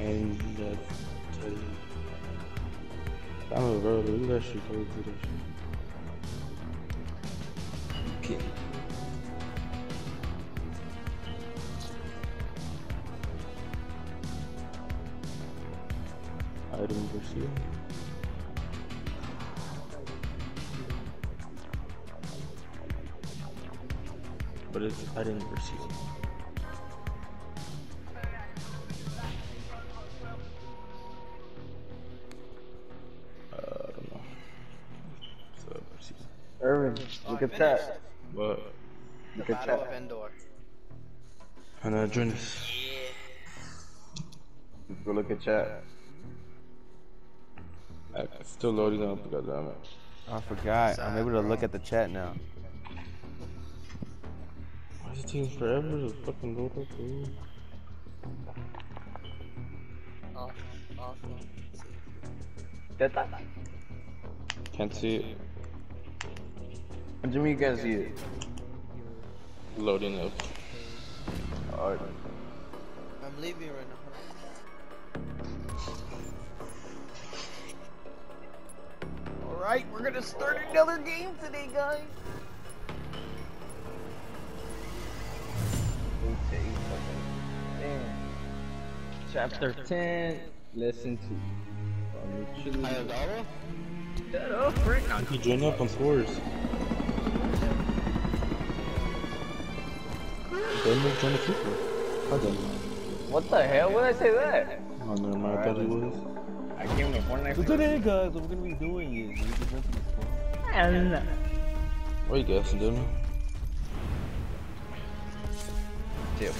And that tell you. I don't know, bro. Look at that shit. Go do that shit. Okay. Item pursuit. But it's item pursuit. I don't know. So pursuit. Irvin, look at that. What? Look at that. And join us. Go look at chat. It's still loading up, goddammit. I forgot. I'm able to look at the chat now. Why is it taking forever to fucking load up, dude? Get that? Can't see it. What do you mean you can't see it? Loading up. Alright. I'm leaving right now. Alright, we're gonna start another game today, guys. Chapter 10, lesson 2. Shut up, Frank. You join up on fours. Then move join the people. How then? What the hell? When did I say that? Oh, never mind. I thought it was. I came to Fortnite. So today, guys, what we're gonna be doing is we're just renting this phone. What are you guessing, dude? Chill.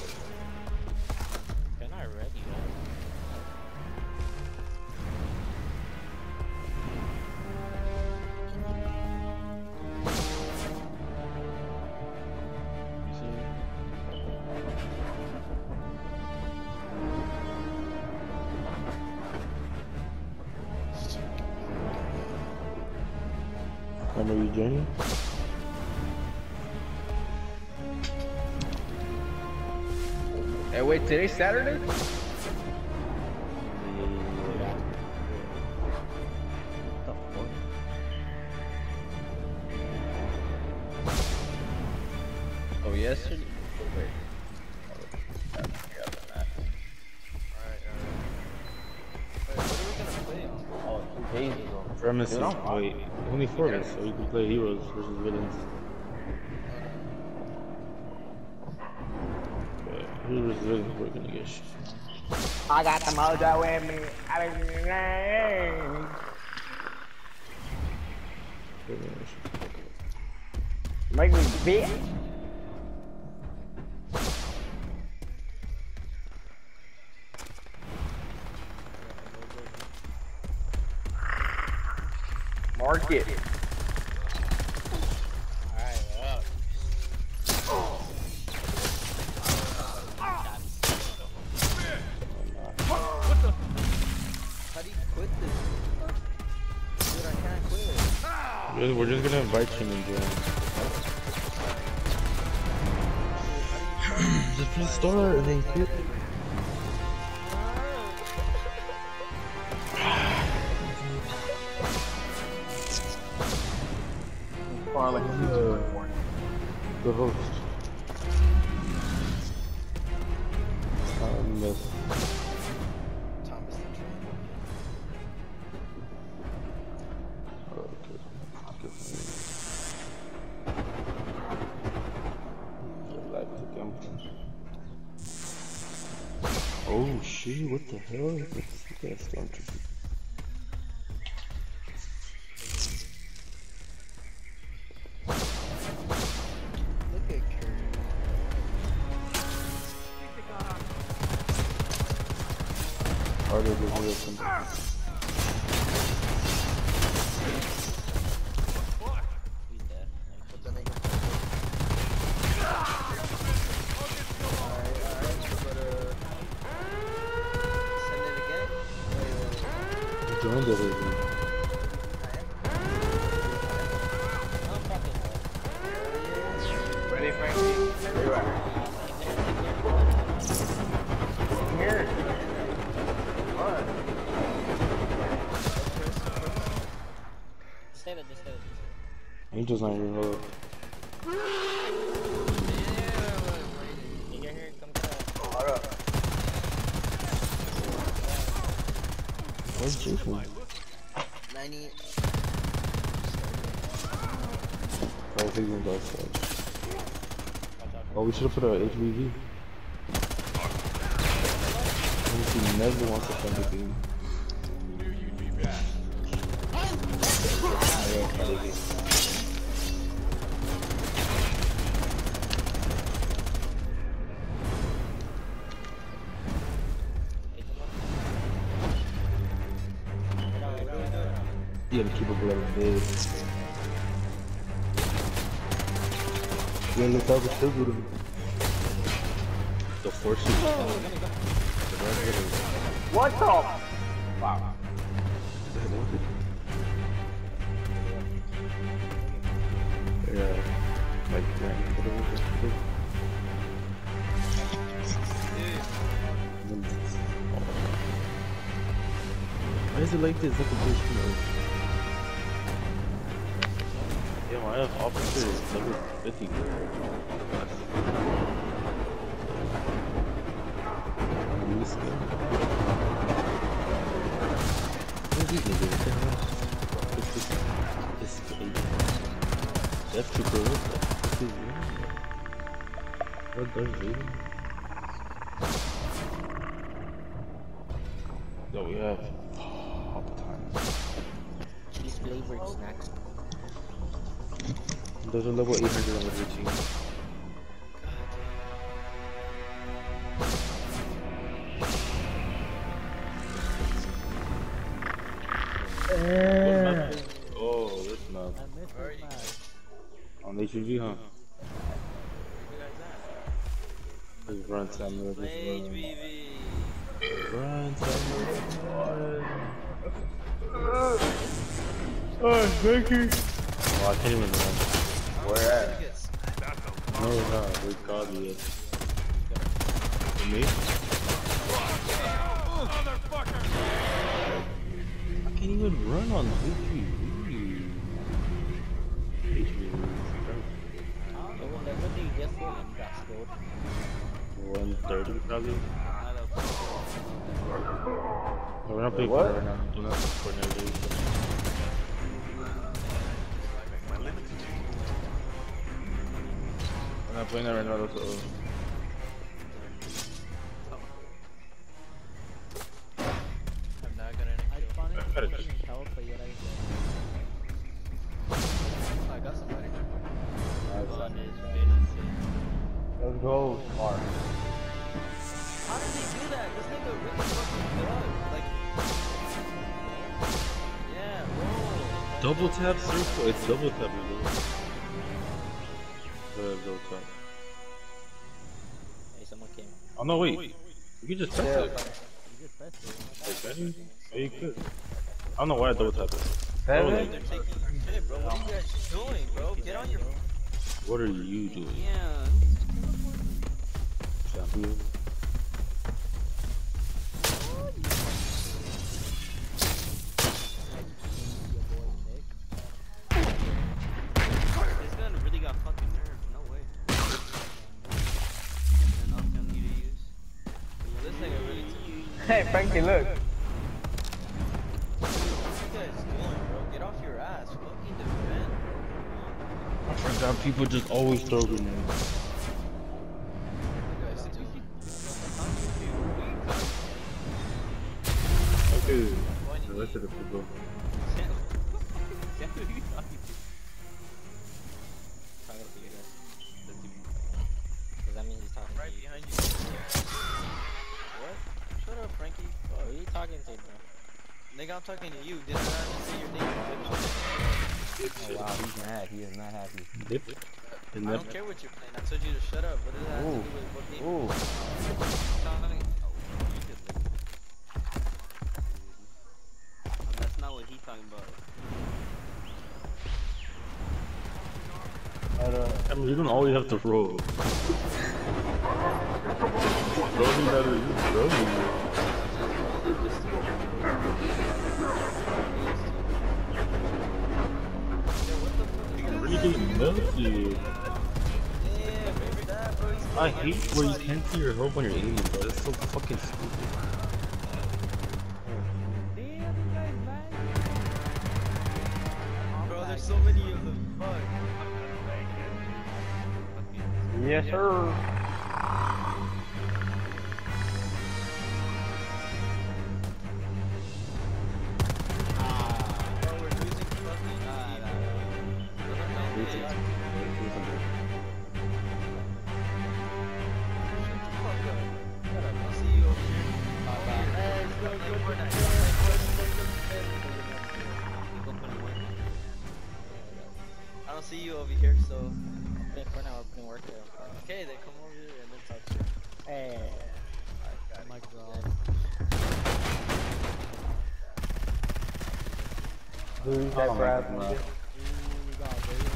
They're not ready, When are you joining? Hey, wait, today's Saturday? Oh, yesterday? Wait. Oh, 2 days ago. Premise is, wait, only 4 of us, so you can play heroes versus villains. Yeah, heroes versus villains, we're gonna get shit. I got the mojo with me. Make me bitch. Mark it. Alright, up. What the? How do you quit this? Dude, I can't quit. We're just gonna invite you and join. Just press start and then quit. The host. I miss. Thomas the Train. Oh shit, what the hell? Look at that stormtrooper. Look at Curry. Harder to heal something. He's dead. But then again. Send it again? Wait. Join the review. Ready, Frankie? Where you at? Come here. Angel's not even hold up. You get here, come to Hold up. Where's Jason? 90. I think he's on outside. Oh, we should have put our HVV. He never wants to find the game. You gotta keep it below big. You ain't looked out the still good. The force is What the? Wow. yeah, like why is it like this? Look at this. Yo, I have officer level 50. That's too cool. That's too what does it? So we have all the time. these flavored snacks. Those are level 800 on the routine. Oh, this map. Where are you? On HVG, huh? Just run Samuel. HBV. Run Samuel. Oh, thank you. Oh, I can't even run. Where at? No, no, we got you. Me? I can't even run on HVG. What do you get for when you got scored? 130 probably. No, we're not playing What? for right now. We're not for nowadays. We're not playing that right now, that's all. I'm not gonna I gotta found it help, but yet I got somebody. Let's go, Mark. How did he do that? This nigga really fucking good. Like, yeah, bro. Double tap circle? It's double tap, bro. Double tap. Hey, someone came. Oh no, wait. You can just press Yeah. it. You just pressed it. Like, can you? Oh, you could. I don't know why I double tap it. Seven? They're taking shit, bro. What are you guys doing, bro? Get on your. What are you doing? Yeah. Samuel? This gun really got fucking nerfed. No way. And I'll tell you to use. This nigga really took. Hey, Frankie, look. What are you guys doing, bro? Get off your ass. Fucking defend. I forgot people just always throw grenades. You guys do. Okay. The rest of the people. Talking to you guys. Does that mean he's talking Right to you? behind you. What? Shut up, Frankie. Who are you talking to, bro? Nigga, I'm talking to you. Did I not say your name? Oh wow, he's mad. He is not happy. Dip. I don't care what you're playing. I told you to shut up. What does that have to do with what game? Ooh. That's not what he's talking about. I mean, you don't always have to roll. Rolling better, you rolling. fucking melted. Damn, where's that, bro? He's I killing hate where you everybody. can't see your health when you're aiming, bro. That's so fucking stupid. Damn, this guy's mad. Bro, there's so many of them. Fuck. Yes, sir. Bro, we're losing fucking. Shut the fuck up. I'll see you over here. I don't see you over here, so. For now, we're putting work there. Okay, then come over here and then talk to you. Hey. My God. Who's that grab? Ooh, we got a very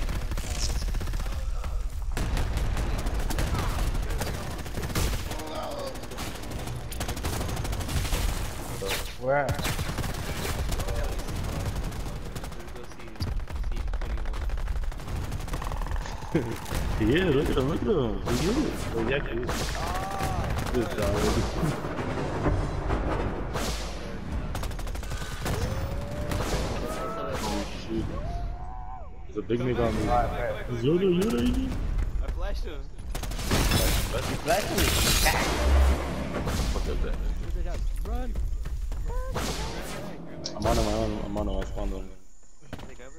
Where at? Yeah, look at him, look at him. He's good. Oh, yeah, good. Good job. Oh, shit. There's a big nigga on me. Alright, It's Yoda, Yoda. I flashed him. Fuck is that? run. I'm on my own. I'm on him. I spawned him. Take over.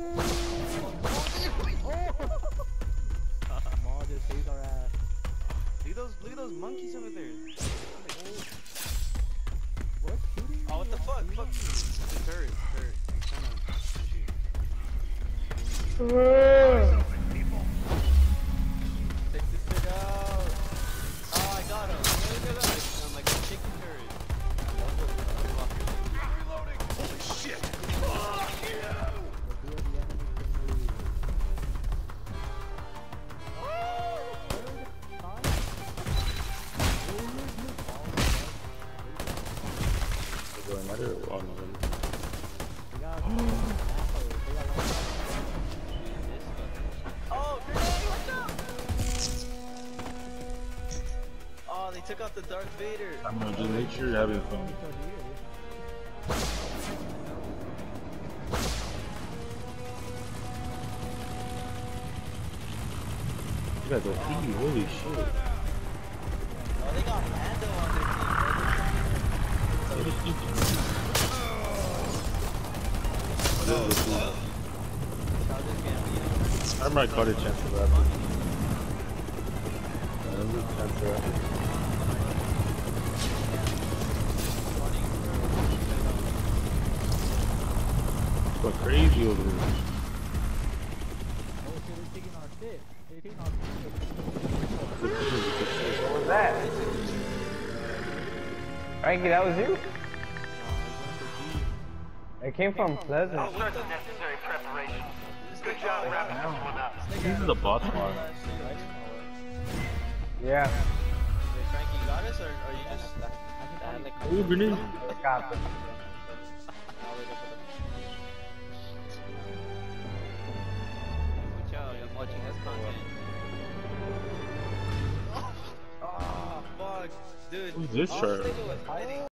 Maul just saved our ass. Look at those monkeys over there. What? Shooting? Oh, what the fuck? Fuck. The turret. I'm trying to shoot. Take this shit out. Oh, I got him. Look at that. I'm like a chicken turret. Reloading. Holy shit. Fuck you. The enemy can move. Is there another? Oh, no. We got assholes. They got Oh, grenade, watch out! Oh, they took out the Darth Vader. I'm gonna just make sure you're having fun. You got the heat, holy shit. Oh, they got Mando on their team, What is he doing? What is this? bro. Childish Gambino. I might call it chance for that. Chance for that. But crazy over there. Oh shit, they're taking our shit. They're taking our shit. What was that? Frankie, that was you? It came from Pleasant. Necessary preparation. Good job wrapping this one up. This is a bot one. Yeah. Wait, Frankie, you got us, or are you just... Ooh, grenade. Got it. Watch out, I'm watching this content. Oh, fuck. Dude. Who's this I was shirt? thinking it was hiding.